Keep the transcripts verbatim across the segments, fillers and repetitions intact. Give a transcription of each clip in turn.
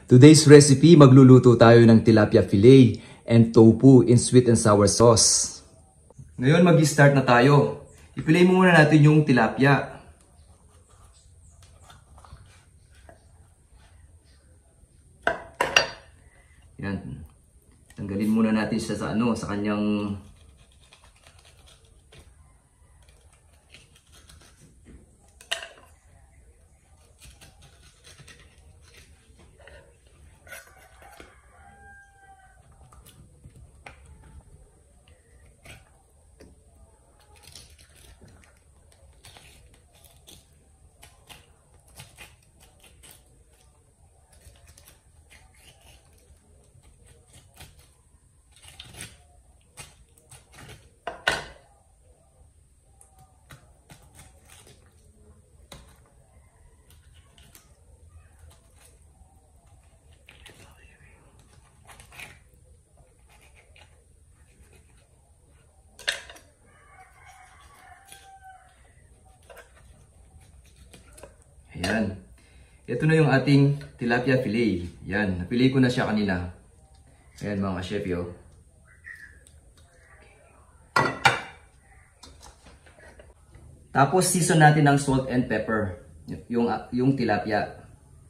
Today's recipe, magluluto tayo ng tilapia fillet and tofu in sweet and sour sauce. Ngayon mag-start na tayo. I-fillet muna natin yung tilapia. Yan. Tanggalin muna natin siya sa ano, sa kanyang Ayan. Ito na yung ating tilapia fillet. Yan. Napili ko na siya kanina. Ayan mga chef yo. Tapos season natin ng salt and pepper. Yung, yung tilapia.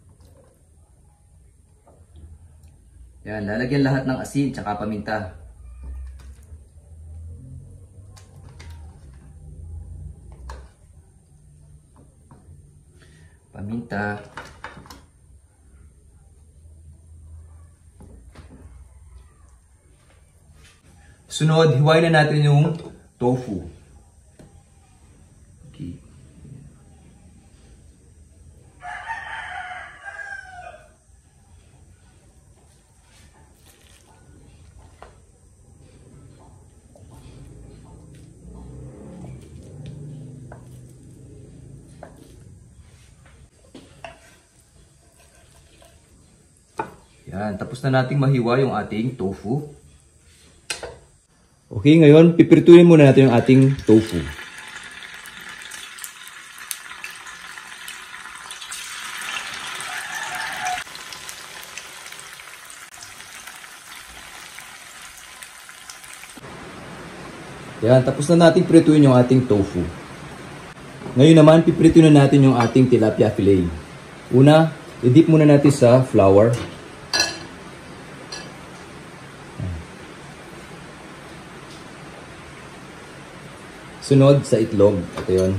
Yan. Lalagyan lahat ng asin tsaka paminta. Paminta. Sunod, hiwain na natin yung tofu. Okay. Yan, tapos na nating mahiwa yung ating tofu. Okay, ngayon pipirituin muna natin yung ating tofu. Yan, tapos na nating pirituin yung ating tofu. Ngayon naman, pipirituin na natin yung ating tilapia fillet. Una, i-dip muna natin sa flour. Sunod sa itlog. Ito yun.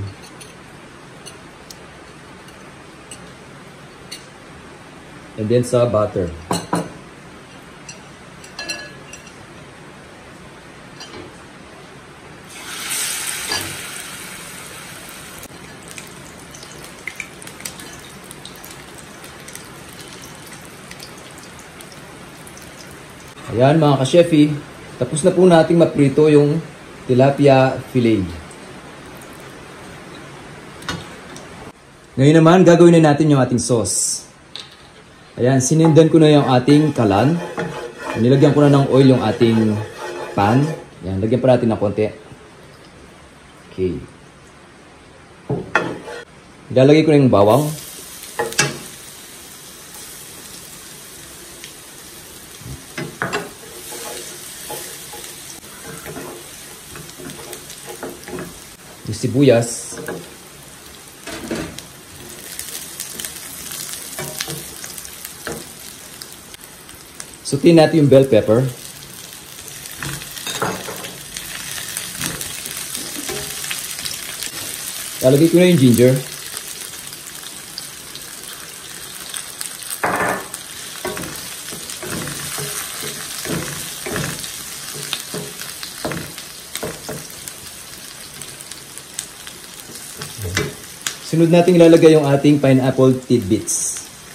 And then sa butter. Ayan mga ka-chefi. Tapos na po nating maprito yung tilapia fillet. Ngayon naman, gagawin na natin yung ating sauce. Ayan, sinindan ko na yung ating kalan. Nilagyan ko na ng oil yung ating pan. Ayan, lagyan pa natin ng konti. Okay. Ilalagay ko na yung bawang. Yung sibuyas. Sutin natin yung bell pepper. Lalagay ko na yung ginger. Sunod natin ilalagay yung ating pineapple tidbits.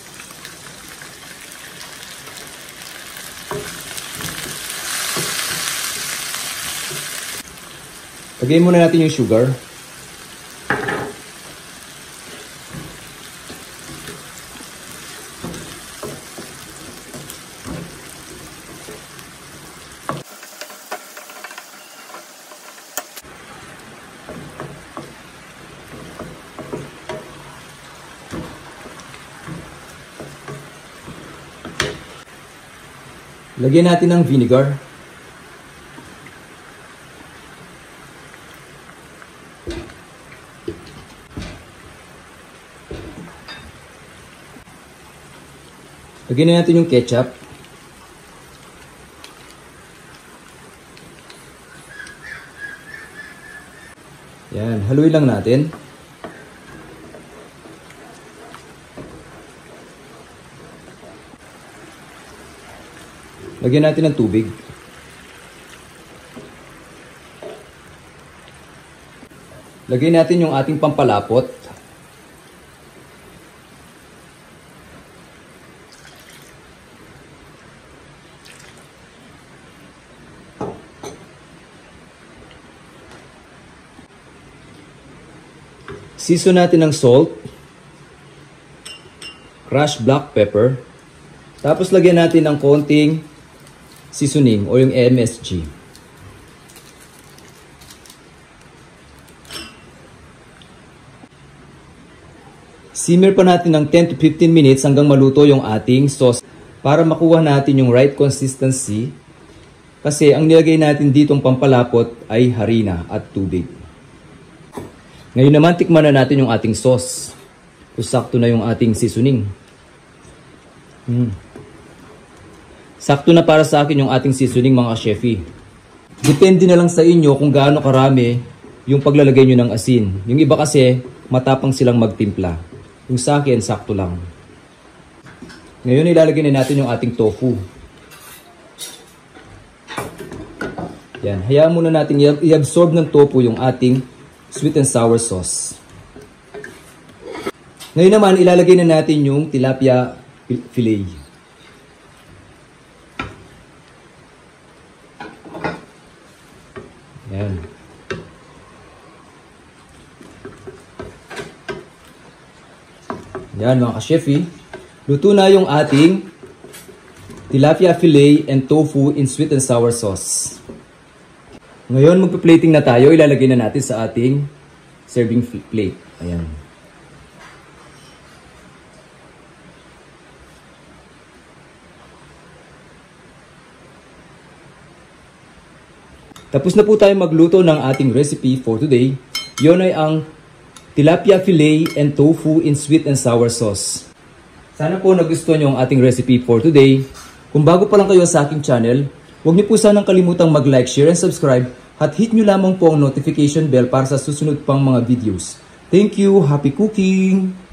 Lagay muna natin yung sugar. Lagyan natin ng vinegar. Lagyan na natin yung ketchup. Yan, haluin lang natin. Lagyan natin ng tubig. Lagyan natin yung ating pampalapot. Season natin ng salt, crushed black pepper, tapos lagyan natin ng konting seasoning o yung M S G. Simmer pa natin ng ten to fifteen minutes hanggang maluto yung ating sauce para makuha natin yung right consistency, kasi ang nilagay natin ditong pampalapot ay harina at tubig. Ngayon naman, tikman na natin yung ating sauce. Kung sakto na yung ating seasoning. Hmm. Sakto na para sa akin yung ating seasoning, mga chefi. Depende na lang sa inyo kung gaano karami yung paglalagay nyo ng asin. Yung iba kasi, matapang silang magtimpla. Yung sa akin, sakto lang. Ngayon, ilalagay na natin yung ating tofu. Yan. Hayaan muna natin i-absorb ng tofu yung ating sweet and sour sauce. Ngayon naman, ilalagay na natin yung tilapia fillet. Yan. Yan mga ka-chefi. Luto na yung ating tilapia fillet and tofu in sweet and sour sauce. Ngayon, magpa-plating na tayo. Ilalagay na natin sa ating serving plate. Ayan. Tapos na po tayo magluto ng ating recipe for today. Yun ay ang tilapia fillet and tofu in sweet and sour sauce. Sana po nagustuhan nyo ang ating recipe for today. Kung bago pa lang kayo sa aking channel, huwag niyo po sanang kalimutang mag-like, share, and subscribe at hit nyo lamang po ang notification bell para sa susunod pang mga videos. Thank you! Happy cooking!